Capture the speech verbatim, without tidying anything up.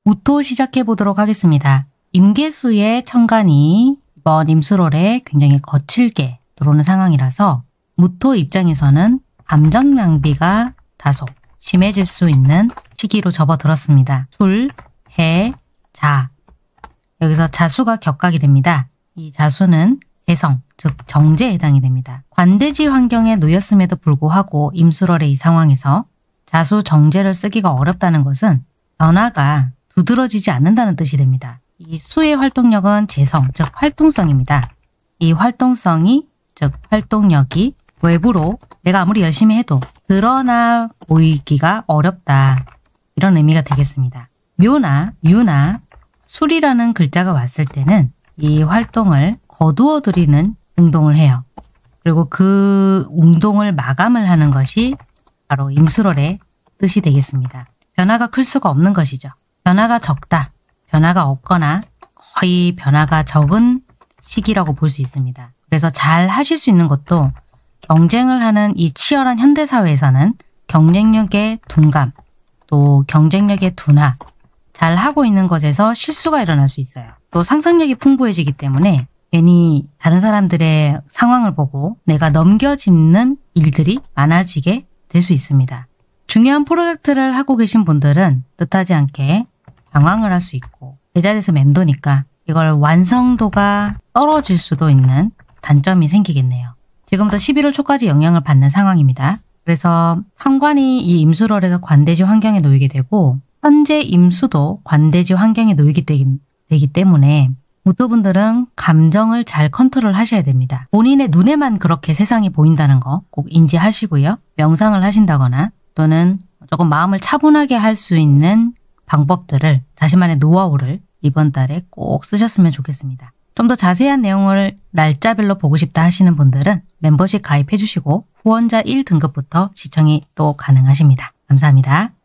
무토 시작해 보도록 하겠습니다. 임계수의 천간이 이번 임수월에 굉장히 거칠게 들어오는 상황이라서 무토 입장에서는 감정 낭비가 다소 심해질 수 있는 시기로 접어들었습니다. 술, 해, 자. 여기서 자수가 격각이 됩니다. 이 자수는 재성, 즉 정제에 해당이 됩니다. 관대지 환경에 놓였음에도 불구하고 임수월의 이 상황에서 자수 정제를 쓰기가 어렵다는 것은 변화가 두드러지지 않는다는 뜻이 됩니다. 이 수의 활동력은 재성, 즉 활동성입니다. 이 활동성이, 즉 활동력이 외부로 내가 아무리 열심히 해도 드러나 보이기가 어렵다. 이런 의미가 되겠습니다. 묘나 유나 술이라는 글자가 왔을 때는 이 활동을 거두어 들이는 운동을 해요. 그리고 그 운동을 마감을 하는 것이 바로 임수월의 뜻이 되겠습니다. 변화가 클 수가 없는 것이죠. 변화가 적다, 변화가 없거나 거의 변화가 적은 시기라고 볼 수 있습니다. 그래서 잘 하실 수 있는 것도 경쟁을 하는 이 치열한 현대사회에서는 경쟁력의 둔감, 또 경쟁력의 둔화, 잘 하고 있는 것에서 실수가 일어날 수 있어요. 또 상상력이 풍부해지기 때문에 괜히 다른 사람들의 상황을 보고 내가 넘겨짚는 일들이 많아지게 될 수 있습니다. 중요한 프로젝트를 하고 계신 분들은 뜻하지 않게 방황을 할 수 있고 제자리에서 맴도니까 이걸 완성도가 떨어질 수도 있는 단점이 생기겠네요. 지금부터 십일월 초까지 영향을 받는 상황입니다. 그래서 상관이 이 임수월에서 관대지 환경에 놓이게 되고 현재 임수도 관대지 환경에 놓이게 되기, 되기 때문에 무토분들은 감정을 잘 컨트롤 하셔야 됩니다. 본인의 눈에만 그렇게 세상이 보인다는 거 꼭 인지하시고요. 명상을 하신다거나 또는 조금 마음을 차분하게 할 수 있는 방법들을, 자신만의 노하우를 이번 달에 꼭 쓰셨으면 좋겠습니다. 좀 더 자세한 내용을 날짜별로 보고 싶다 하시는 분들은 멤버십 가입해 주시고 후원자 일 등급부터 시청이 또 가능하십니다. 감사합니다.